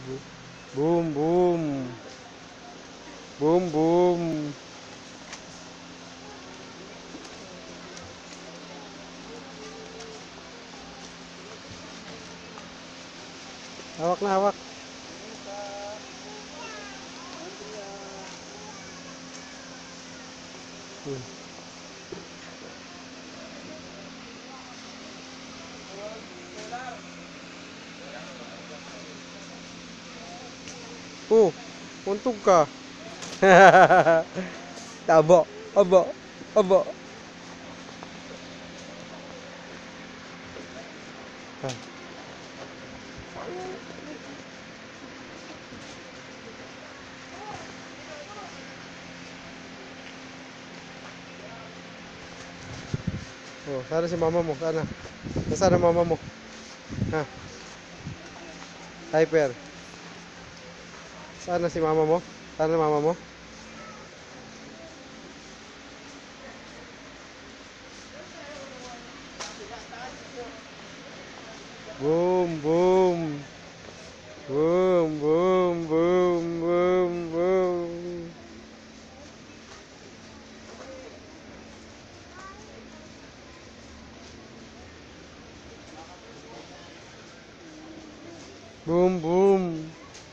Boom, boom. Boom, boom. Hawak na, hawak. Oh, untog ka. Abo, abo, abo. Oh, sana si mama mo, sana. Nasaan ang mama mo? Ha? Hyper. Sana si mama mo? Sana mama mo? Boom, boom. Boom, boom, boom, boom, boom. Boom, boom.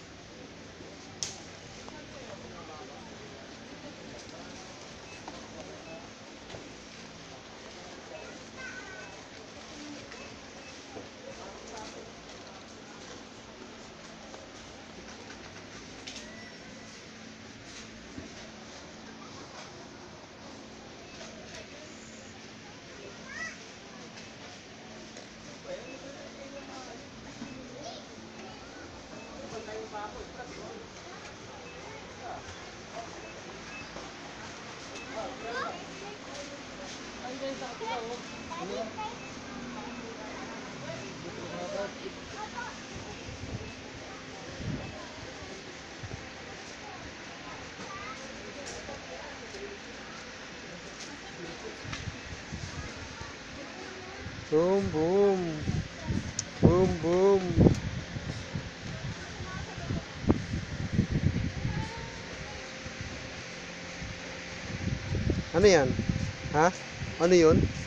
Boom, boom. Boom, boom. Ano yan? Ha? Ano yun?